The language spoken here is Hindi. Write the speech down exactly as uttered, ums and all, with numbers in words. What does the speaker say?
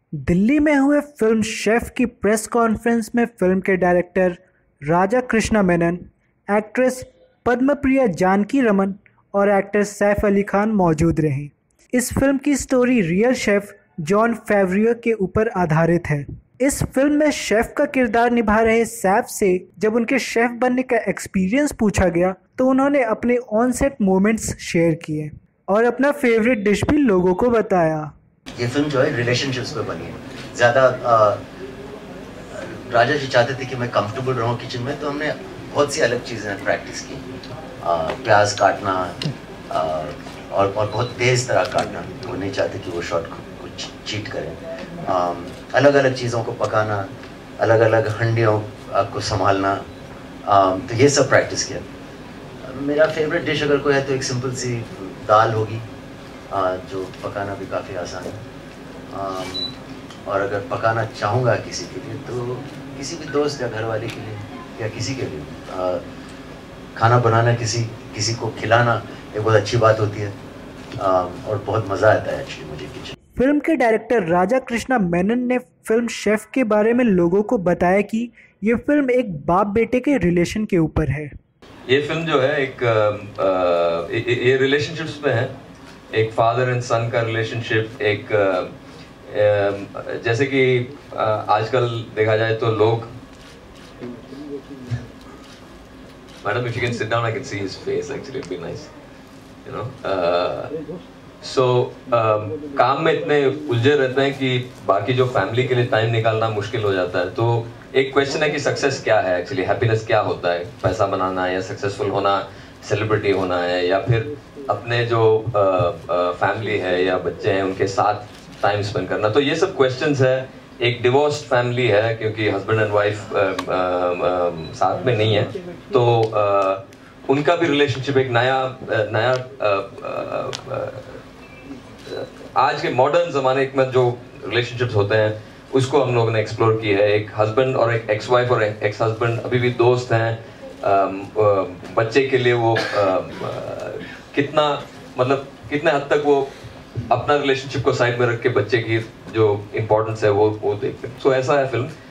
दिल्ली में हुए फिल्म शेफ की प्रेस कॉन्फ्रेंस में फिल्म के डायरेक्टर राजा कृष्णा मेनन, एक्ट्रेस पद्मप्रिया जानकी रमन और एक्टर सैफ अली खान मौजूद रहे। इस फिल्म की story real chef Jon Favreau के ऊपर आधारित है। इस फिल्म में शेफ का किरदार निभा रहे सैफ से जब उनके शेफ बनने का एक्सपीरियंस पूछा गया तो उन्होंने अपने ऑन सेट मोमेंट्स शेयर किए और अपना फेवरेट डिश भी लोगों को बताया। ये फिल्म जो है रिलेशनशिप्स पे बनी है। ज़्यादा राजा जी चाहते थे कि मैं कंफर्टेबल रहूं किचन में, तो हमने बहुत सी अलग चीज़ें प्रैक्टिस की। आ, प्याज काटना आ, और और बहुत तेज़ तरह काटना, वो नहीं चाहते कि वो शॉट को चीट करें। आ, अलग अलग चीज़ों को पकाना, अलग अलग हंडियों को संभालना, आ, तो ये सब प्रैक्टिस किया। मेरा फेवरेट डिश अगर कोई है तो एक सिंपल सी दाल होगी, जो पकाना भी काफ़ी आसान है। और अगर पकाना चाहूँगा किसी के लिए तो किसी भी दोस्त या घर वाले के लिए या किसी के लिए खाना बनाना, किसी किसी को खिलाना एक बहुत अच्छी बात होती है और बहुत मज़ा आता है एक्चुअली मुझे किचन। फिल्म के डायरेक्टर राजा कृष्णा मेनन ने फिल्म शेफ के बारे में लोगों को बताया कि ये फिल्म एक बाप बेटे के रिलेशन के ऊपर है। ये फिल्म जो है एक आ, आ, ये रिलेशनशिप्स पे है, एक फादर एंड सन का रिलेशनशिप। एक आ, जैसे कि आ, आजकल देखा जाए तो लोग, madam if you can sit down I can see his face actually it be nice you know. So काम में इतने उलझे रहते हैं कि बाकी जो फैमिली के लिए टाइम निकालना मुश्किल हो जाता है। तो एक क्वेश्चन है कि सक्सेस क्या है एक्चुअली, हैप्पीनेस क्या होता है, पैसा बनाना या सक्सेसफुल होना, सेलिब्रिटी होना है, या फिर अपने जो फैमिली है या बच्चे हैं उनके साथ टाइम स्पेंड करना। तो ये सब क्वेश्चंस है। एक डिवोर्स्ड फैमिली है क्योंकि हस्बैंड एंड वाइफ साथ में नहीं है, तो uh, उनका भी रिलेशनशिप एक नया नया uh, uh, uh, आज के मॉडर्न ज़माने में जो रिलेशनशिप्स होते हैं उसको हम लोगों ने एक्सप्लोर की है। एक हस्बैंड और एक एक्स वाइफ और एक्स हस्बैंड अभी भी दोस्त हैं। बच्चे के लिए वो कितना मतलब कितने हद तक वो अपना रिलेशनशिप को साइड में रख के बच्चे की जो इम्पोर्टेंस है वो वो देखते हैं। सो ऐसा है फिल्म।